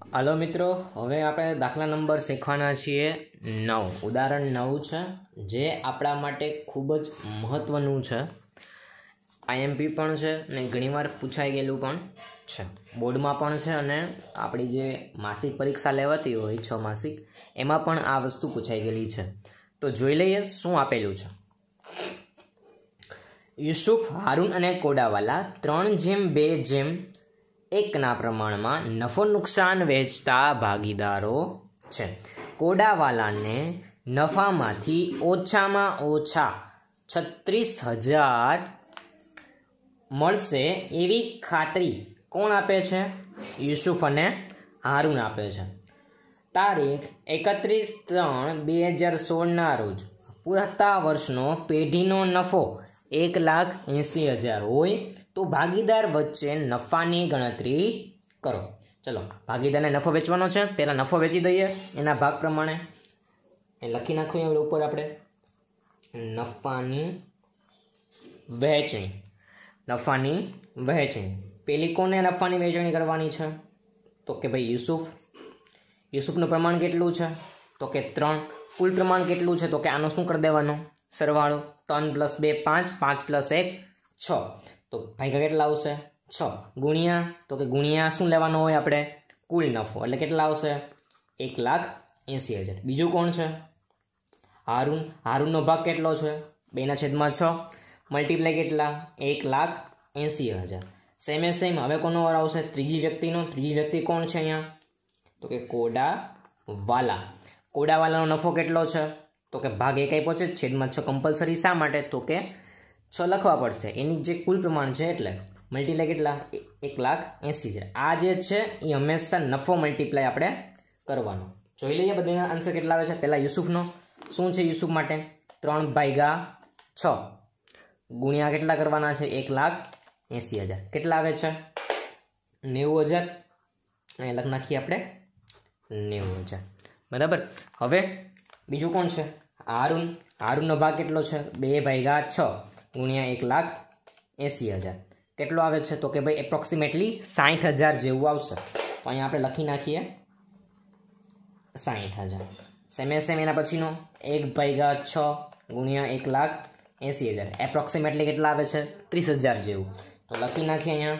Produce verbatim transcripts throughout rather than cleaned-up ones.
હાલો મિત્રો, હવે આપણે દાખલા નંબર શીખવાના છીએ નવ. ઉદાહરણ નવ છે, જે આપણા માટે ખૂબ જ મહત્ત્વનું છે. આઈએમપી પણ છે અને ઘણીવાર પૂછાઈ ગયેલું પણ છે, બોર્ડમાં પણ છે અને આપણી જે માસિક પરીક્ષા લેવાતી હોય છ માસિક એમાં પણ આ વસ્તુ પૂછાઈ ગયેલી છે. તો જોઈ લઈએ શું આપેલું છે. યુસુફ, હારૂન અને કોડાવાલા ત્રણ જેમ બે જેમ એકના પ્રમાણમાં નફો નુકસાન વહેંચતા ભાગીદારો છે. કોડાવાલાને નફામાંથી ઓછામાં ઓછા છત્રીસ હજાર મળશે એવી ખાતરી કોણ આપે છે? યુસુફ અને હારૂન આપે છે. તારીખ એકત્રીસ ત્રણ બે હજાર સોળના રોજ પૂરતા વર્ષનો પેઢીનો નફો એક લાખ એંસી હજાર હોય તો ભાગીદાર વચ્ચે નફાની ગણતરી કરો. ચલો, ભાગીદારને નફો વેચવાનો છે. પહેલાં નફો વેચી દઈએ એના ભાગ પ્રમાણે. એ લખી નાખીએ ઉપર આપણે નફાની વહેંચણી. નફાની વહેંચણી પેલી કોને નફાની વહેંચણી કરવાની છે? તો કે ભાઈ યુસુફ. યુસુફનું પ્રમાણ કેટલું છે? તો કે ત્રણ. કુલ પ્રમાણ કેટલું છે? તો કે આનો શું કરી દેવાનો? સરવાળો. ત્રણ પ્લસ બે પાંચ, પાંચ પ્લસ એક છ. તો ભાગ્યા કેટલા આવશે? છ. ગુણ્યા, તો કે ગુણ્યા શું લેવાનો હોય આપણે? કુલ નફો. એટલે કેટલા આવશે? એક લાખ એંસી હજાર. બીજું કોણ છે? હારૂન. હારૂનનો ભાગ કેટલો છે? બેના છેદમાં છ. મલ્ટીપ્લાય કેટલા? એક લાખ એંસી હજાર. Same same. હવે કોનો વાર આવશે? ત્રીજી વ્યક્તિનો. ત્રીજી વ્યક્તિ કોણ છે અહીંયા? તો કે કોડાવાલા. કોડાવાલાનો નફો કેટલો છે? તો કે ભાગ એક આપ્યો છે, છેદમાં છ કમ્પલસરી. શા માટે? તો કે છ લખવા પડશે એની જે કુલ પ્રમાણ છે એટલે મલ્ટીપ્લાય કેટલા? એક લાખ એંસી હજાર. આ જે છે એ હંમેશા નફો મલ્ટીપ્લાય આપણે કરવાનો. જોઈ લઈએ બધા આન્સર કેટલા આવે છે. પહેલાં યુસુફનો શું છે? યુસુફ માટે ત્રણ ભાગ્યા છ ગુણ્યા કેટલા કરવાના છે? એક લાખ એંસી હજાર. કેટલા આવે છે? નેવું હજાર. અને લખ નાખીએ આપણે નેવું હજાર. બરાબર. હવે બીજું કોણ છે? હારૂન. હારૂનનો ભાગ કેટલો છે? બે ભાગ્યા છ ગુણ્યા એક લાખ એંસી હજાર. કેટલો આવે છે? તો કે ભાઈ એપ્રોક્સિમેટલી સાઠ હજાર જેવું આવશે. તો અહીંયા આપણે લખી નાખીએ સાઠ હજાર. સેમે સેમ એના પછીનો એક ભાગ્યા છ ગુણ્યા એક લાખ એંસી હજાર. એપ્રોક્સિમેટલી કેટલા આવે છે? ત્રીસ હજાર જેવું. તો લખી નાખીએ અહીંયા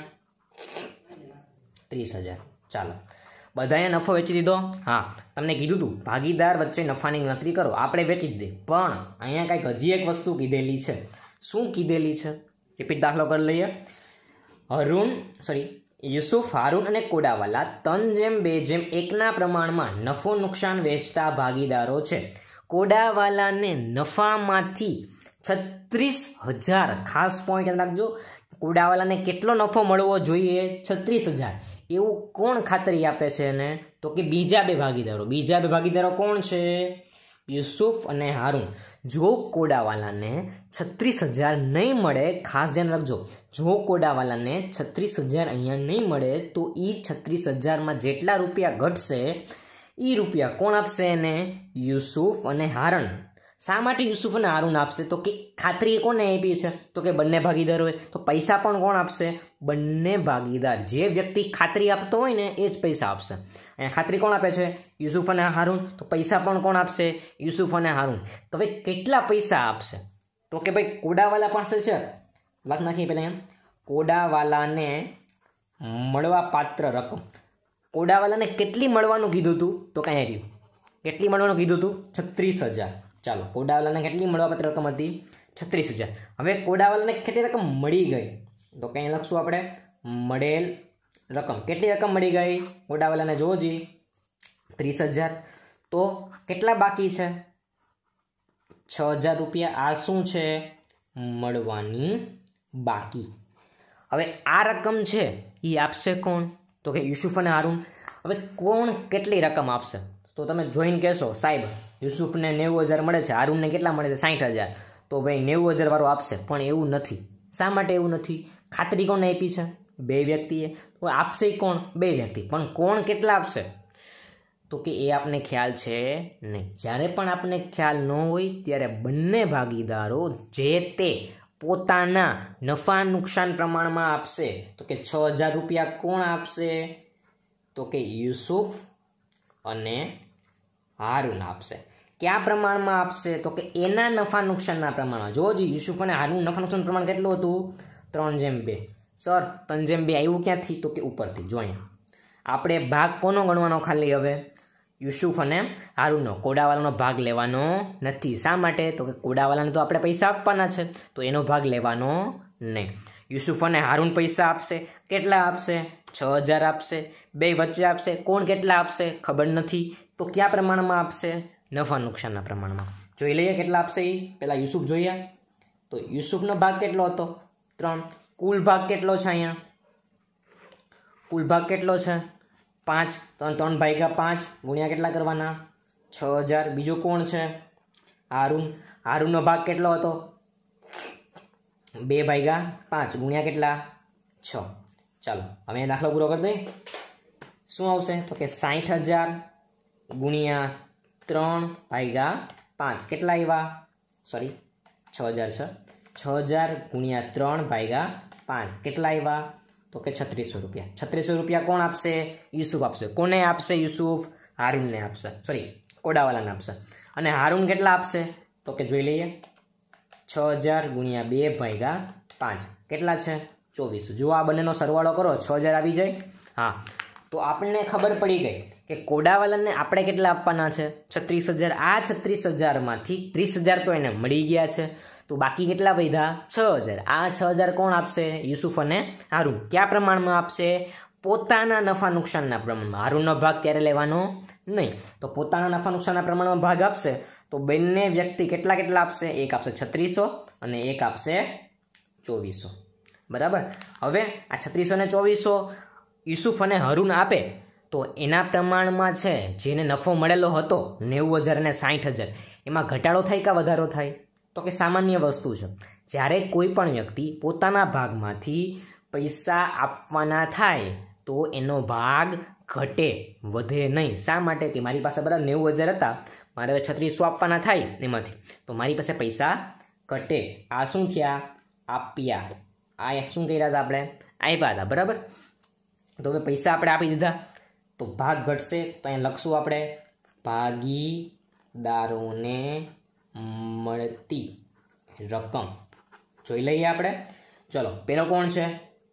ત્રીસ હજાર. ચાલો, બધાએ નફો વેચી દીધો. હા, તમને કીધું હતું ભાગીદાર વચ્ચે નફાની ગણતરી કરો. આપણે વેચી જ દે. પણ અહીંયા કંઈક હજી એક વસ્તુ કીધેલી છે. શું કીધેલી છે? રિપીટ દાખલો કરી લઈએ. હરૂન સોરી યુસુફ, હારૂન અને કોડાવાલા ત્રણ જેમ બે જેમ એકના પ્રમાણમાં નફો નુકસાન વેચતા ભાગીદારો છે. કોડાવાલાને નફામાંથી છત્રીસ હજાર, ખાસ પોઈન્ટ યાદ રાખજો, કોડાવાલાને કેટલો નફો મળવો જોઈએ? છત્રીસ હજાર. એવું કોણ ખાતરી આપે છે એને? તો કે બીજા બે ભાગીદારો. બીજા બે ભાગીદારો કોણ છે? યુસુફ અને હારૂન. જો કોડાવાલાને છત્રીસ હજાર નહીં મળે, ખાસ ધ્યાન રાખજો, જો કોડાવાલાને છત્રીસ હજાર અહીંયા નહીં મળે તો એ છત્રીસ હજારમાં જેટલા રૂપિયા ઘટશે એ રૂપિયા કોણ આપશે એને? યુસુફ અને હારૂન. શા માટે યુસુફ અને હારૂન આપશે? તો કે ખાતરી કોને આપી છે? તો કે બંને ભાગીદાર હોય. તો પૈસા પણ કોણ આપશે? બંને ભાગીદાર. જે વ્યક્તિ ખાતરી આપતો હોય ને એ જ પૈસા આપશે. અહીંયા ખાતરી કોણ આપે છે? યુસુફ અને હારૂન. તો પૈસા પણ કોણ આપશે? યુસુફ અને હારૂન. તો ભાઈ કેટલા પૈસા આપશે? તો કે ભાઈ કોડાવાલા પાસે છે, લખ નાખીએ પહેલાં એમ, કોડાવાલાને મળવા પાત્ર રકમ. કોડાવાલાને કેટલી મળવાનું કીધું હતું? તો કાંઈ રહ્યું. કેટલી મળવાનું કીધું હતું? છત્રીસ હજાર. ચાલો, કોડાવાલાને કેટલી મળવાપાત્ર રકમ હતી? છત્રીસ હજાર. હવે કોડાવાલાને કેટલી રકમ મળી ગઈ? તો કંઈ લખશું આપણે મળેલ રકમ. કેટલી રકમ મળી ગઈ કોડાવાલાને? જોવો જી ત્રીસ હજાર. તો કેટલા બાકી છે? છ હજાર રૂપિયા. આ શું છે? મળવાની બાકી. હવે આ રકમ છે એ આપશે કોણ? તો કે યુસુફ અને હારૂન. હવે કોણ કેટલી રકમ આપશે? તો તમે જોઈને કહેશો સાહેબ યુસુફને નેવું હજાર મળે છે, હારૂનને કેટલા મળે છે? સાઠ હજાર. તો ભાઈ નેવું હજાર વાળો આપશે. પણ એવું નથી. શા માટે એવું નથી? ખાતરી કોને આપી છે? બે વ્યક્તિએ. તો આપશે કોણ? બે વ્યક્તિ. પણ કોણ કેટલા આપશે? તો કે એ આપને ખ્યાલ છે નહીં. જ્યારે પણ આપને ખ્યાલ ન હોય ત્યારે બંને ભાગીદારો જે તે પોતાના નફા નુકસાન પ્રમાણમાં આપશે. તો કે છ હજાર રૂપિયા કોણ આપશે? તો કે યુસુફ અને હારૂન આપશે. કયા પ્રમાણમાં આપશે? તો કે એના નફા નુકસાનના પ્રમાણમાં. જો જી યુસુફ અને હારૂન નફા નુકસાનનું પ્રમાણ કેટલું હતું? ત્રણ જેમ બે. સર ત્રણ જેમ બે આવ્યું ક્યાંથી? તો કે ઉપરથી. જો અહીંયા આપણે ભાગ કોનો ગણવાનો ખાલી? હવે યુસુફ અને હારૂનનો. કોડાવાલાનો ભાગ લેવાનો નથી. શા માટે? તો કે કોડાવાલાને તો આપણે પૈસા આપવાના છે, તો એનો ભાગ લેવાનો નહીં. યુસુફ અને હારૂન પૈસા આપશે. કેટલા આપશે? છ હજાર આપશે. બે વચ્ચે આપશે. કોણ કેટલા આપશે? ખબર નથી. તો કયા પ્રમાણમાં આપશે? નફા નુકસાનના પ્રમાણમાં. જોઈ લઈએ કેટલા આપશે એ. પહેલાં યુસુફ જોઈએ. તો યુસુફનો ભાગ કેટલો હતો? ત્રણ. કુલ ભાગ કેટલો છે અહીંયા? કુલ ભાગ કેટલો છે? પાંચ. ત્રણ ત્રણ ભાગ્યા પાંચ ગુણ્યા કેટલા કરવાના? છ હજાર. બીજો કોણ છે? હારૂન. હારૂનનો ભાગ કેટલો હતો? બે ભાગ્યા પાંચ ગુણ્યા કેટલા? છ. ચાલો હવે દાખલો પૂરો કરી દઈએ. શું આવશે? તો કે સાઠ હજાર ગુણ્યા ત્રણ ભાગ્યા પાંચ કેટલા આવ્યા? સોરી છ હજાર છે. છ હજાર ગુણ્યા ત્રણ ભાગ્યા પાંચ કેટલા આવ્યા? તો કે છત્રીસો રૂપિયા. છત્રીસો રૂપિયા કોણ આપશે? યુસુફ આપશે. કોને આપશે? યુસુફ હારૂનને આપશે. સોરી કોડાવાલાને આપશે. અને હારૂન કેટલા આપશે? તો કે જોઈ લઈએ. છ હજાર ગુણ્યા બે ભાગ્યા પાંચ કેટલા છે? ચોવીસ. જો આ બંનેનો સરવાળો કરો છ હજાર આવી જાય. હા, તો આપણને ખબર પડી ગઈ કે કોડાવાલાને આપણે કેટલા આપવાના છે? છત્રીસ હજાર. આ છત્રીસ હજારમાંથી ત્રીસ હજાર તો એને મળી ગયા છે, તો બાકી કેટલા વધ્યા? છ હજાર. આ છ હજાર કોણ આપશે? યુસુફ અને હારૂન. કયા પ્રમાણમાં આપશે? પોતાના નફા નુકસાનના પ્રમાણમાં. હારૂનનો ભાગ ક્યારે લેવાનો નહીં. તો પોતાના નફા નુકસાનના પ્રમાણમાં ભાગ આપશે તો બંને વ્યક્તિ કેટલા કેટલા આપશે? એક આપશે છત્રીસો અને એક આપશે ચોવીસો. બરાબર. હવે આ છત્રીસો અને ચોવીસો યુસુફ અને હારૂન આપે તો એના પ્રમાણમાં છે જેને નફો મળેલો હતો નેવું હજાર અને સાઠ હજાર, એમાં ઘટાડો થાય કે વધારો થાય? તો કે સામાન્ય વસ્તુ છે. જ્યારે કોઈ પણ વ્યક્તિ પોતાના ભાગમાંથી પૈસા આપવાના થાય તો એનો ભાગ ઘટે, વધે નહીં. શા માટે? કે મારી પાસે બરાબર નેવું હજાર હતા, મારે હવે છત્રીસો આપવાના થાય એમાંથી, તો મારી પાસે પૈસા ઘટે. આ શું થયા? આપ્યા. આ શું કર્યા હતા આપણે? આપ્યા હતા. બરાબર. તો હવે પૈસા આપણે આપી દીધા તો ભાગ ઘટશે. તો અહીંયા લખશું આપણે ભાગીદારોને મળતી રકમ. જોઈ લઈએ આપણે. ચલો પેલો કોણ છે?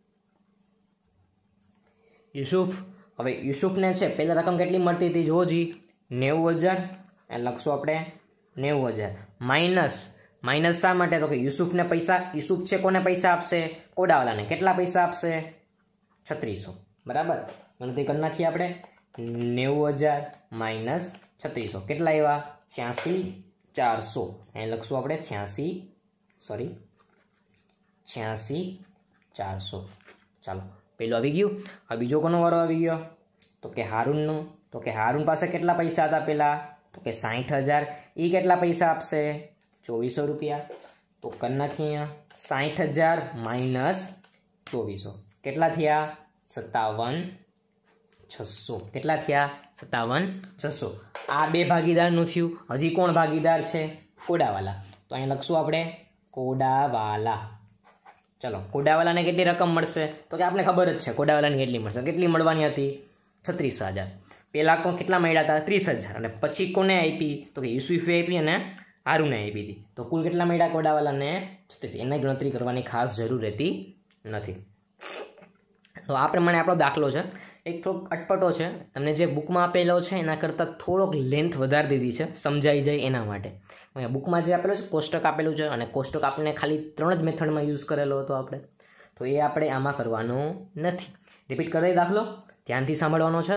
યુસુફ. હવે યુસુફને છે પહેલા રકમ કેટલી મળતી હતી? જોજી નેવું હજાર. લખશું આપણે નેવું હજાર માઇનસ. માઇનસ શા માટે? તો કે યુસુફને પૈસા, યુસુફ છે કોને પૈસા આપશે? કોડાવાલાને. કેટલા પૈસા આપશે? છત્રીસો. બરાબર. ગણતરી કરી નાખીએ આપણે. નેવું હજાર માઇનસ છત્રીસો કેટલા આવ્યા? છ્યાસી ચારસો. અહીં લખશું આપણે છ્યાસી સોરી છ્યાસી ચારસો. ચાલો પેલું આવી ગયું. હવે બીજો કોનો વારો આવી ગયો? તો કે હારૂનનો. તો કે હારૂન પાસે કેટલા પૈસા હતા પહેલા? તો કે સાઠ હજાર. એ કેટલા પૈસા આપશે? ચોવીસો રૂપિયા. તો કરી નાખીએ. સાઠ હજાર માઇનસ ચોવીસો કેટલા થયા? સત્તાવન છસો. કેટલા થયા? સત્તાવન છસો. આ બે ભાગીદારનું થયું. હજી કોણ ભાગીદાર છે? કોડાવાલા. તો અહીં લખશું આપણે કોડાવાલા. ચલો કોડાવાલાને કેટલી રકમ મળશે? તો કે આપણે ખબર જ છે કોડાવાલાને કેટલી મળશે. કેટલી મળવાની હતી? છત્રીસ હજાર. પહેલાં તો કેટલા મળ્યા હતા? ત્રીસ હજાર. અને પછી કોને આપી? તો કે યુસુફે આપી અને હારૂને આપી હતી. તો કુલ કેટલા મળ્યા કોડાવાલાને? છત્રીસ. એની ગણતરી કરવાની ખાસ જરૂર રહેતી નથી. તો આ પ્રમાણે આપણો દાખલો છે. એક થોડોક અટપટો છે. તમને જે બુકમાં આપેલો છે એના કરતાં થોડોક લેન્થ વધારી દીધી છે, સમજાઈ જાય એના માટે. બુકમાં જે આપેલો છે કોષ્ટક આપેલું છે, અને કોષ્ટક આપણે ખાલી ત્રણ જ મેથડમાં યુઝ કરેલો હતો આપણે, તો એ આપણે આમાં કરવાનું નથી. રિપીટ કરી દઈએ દાખલો, ધ્યાનથી સાંભળવાનો છે.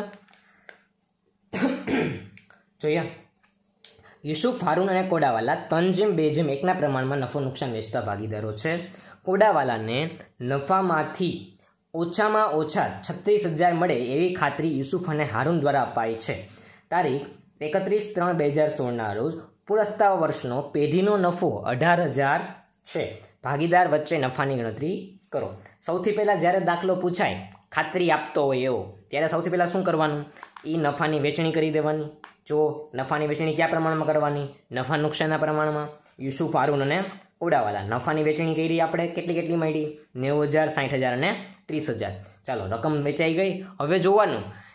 જોઈએ. યુસુફ, હારૂન અને કોડાવાલા ત્રણ જેમ બે જેમ એકના પ્રમાણમાં નફો નુકસાન વેચતા ભાગીદારો છે. કોડાવાલાને નફામાંથી ઓછામાં ઓછા છત્રીસ હજાર મળે એવી ખાતરી યુસુફ અને હારૂન દ્વારા અપાઈ છે. તારીખ એકત્રીસ ત્રણ બે હજાર સોળના રોજ પૂરતા વર્ષનો પેઢીનો નફો અઢાર હજાર છે. ભાગીદાર વચ્ચે નફાની ગણતરી કરો. સૌથી પહેલાં જ્યારે દાખલો પૂછાય ખાતરી આપતો હોય એવો, ત્યારે સૌથી પહેલાં શું કરવાનું? એ નફાની વેચણી કરી દેવાની. જો નફાની વેચણી કયા પ્રમાણમાં કરવાની? નફા નુકસાનના પ્રમાણમાં. યુસુફ, હારૂન અને કોડાવાલા નફાની વેચણી કરી આપણે. કેટલી કેટલી મળી? નેવું હજાર, સાઠ હજાર અને ત્રીસ હજાર. ચાલો રકમ વેચાઈ ગઈ. હવે જોવાનું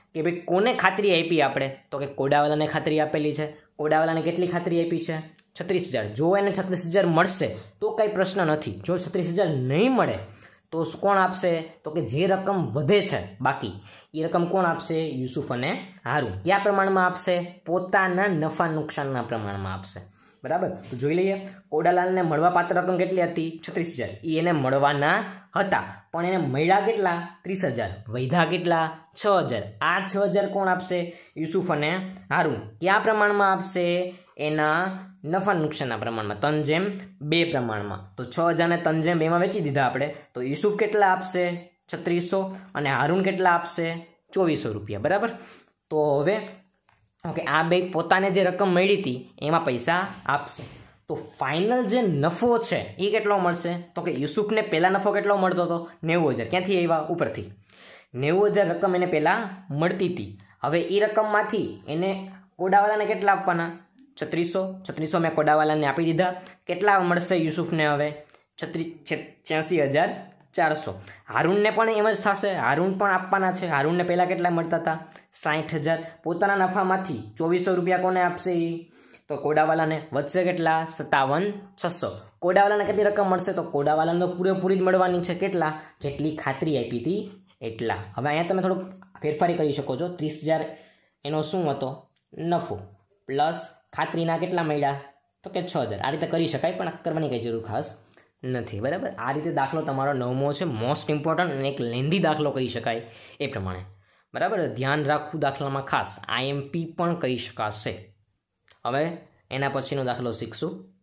કે ભાઈ કોને ખાતરી આપી આપણે, તો કે કોડાવાલાને ખાતરી આપેલી છે. કોડાવાલાને કેટલી ખાતરી આપી છે? છત્રીસ હજાર. જો એને છત્રીસ હજાર મળશે તો કંઈ પ્રશ્ન નથી. જો છત્રીસ હજાર નહીં મળે તો કોણ આપશે? તો કે જે રકમ વધે છે બાકી એ રકમ કોણ આપશે? યુસુફ અને હારૂન. કયા પ્રમાણમાં આપશે? પોતાના નફા નુકસાનના પ્રમાણમાં આપશે. બરાબર. તો જોઈ લઈએ, કોડાલાલને મળવા પાત્ર રકમ કેટલી હતી? છત્રીસ હજાર. એ એને મળવાના હતા, પણ એને મળ્યા કેટલા? ત્રીસ હજાર. વૈધા કેટલા? છ હજાર. આ છ હજાર કોણ આપશે? યુસુફ અને હારૂન. કયા પ્રમાણમાં આપશે? એના નફા નુકસાનના પ્રમાણમાં, ત્રણ જેમ બે પ્રમાણમાં. તો છ હજારને ત્રણ જેમ બેમાં વેચી દીધા આપણે, તો યુસુફ કેટલા આપશે? છત્રીસો. અને હારૂન કેટલા આપશે? ચોવીસો રૂપિયા. બરાબર. તો હવે ઓકે, આ બે પોતાને જે રકમ મળી હતી એમાં પૈસા આપશે. તો ફાઇનલ જે નફો છે એ કેટલો મળશે? તો કે યુસુફને પહેલા નફો કેટલો મળતો હતો? નેવું હજાર. ક્યાંથી આવ્યા? ઉપરથી. નેવું હજાર રકમ એને પહેલાં મળતી હતી. હવે એ રકમમાંથી એને કોડાવાલાને કેટલા આપવાના? છત્રીસો. છત્રીસો મેં કોડાવાલાને આપી દીધા. કેટલા મળશે યુસુફને હવે? છત્રીસ છ્યાસી હજાર ચારસો. હારૂનને પણ એમ જ થશે. હારૂન પણ આપવાના છે. હારૂનને પહેલાં કેટલા મળતા હતા? સાઠ હજાર. પોતાના નફામાંથી ચોવીસો રૂપિયા કોને આપશે? એ તો કોડાવાલાને. વધશે કેટલા? સત્તાવન છસો. કોડાવાલાને કેટલી રકમ મળશે? તો કોડાવાલાને તો પૂરેપૂરી જ મળવાની છે. કેટલા? જેટલી ખાતરી આપી હતી એટલા. હવે અહીંયા તમે થોડુંક ફેરફારી કરી શકો છો. ત્રીસ હજાર એનો શું હતો? નફો પ્લસ ખાતરીના કેટલા મળ્યા? તો કે છ હજાર. આ રીતે કરી શકાય, પણ કરવાની કંઈ જરૂર ખાસ નથી. બરાબર. આ રીતે દાખલો તમારો નવમો છે, મોસ્ટ ઇમ્પોર્ટન્ટ અને એક લેન્ધી દાખલો કહી શકાય એ પ્રમાણે. બરાબર. ધ્યાન રાખવું દાખલામાં ખાસ. આઈએમપી પણ કહી શકાશે. હવે એના પછીનો દાખલો શીખશું.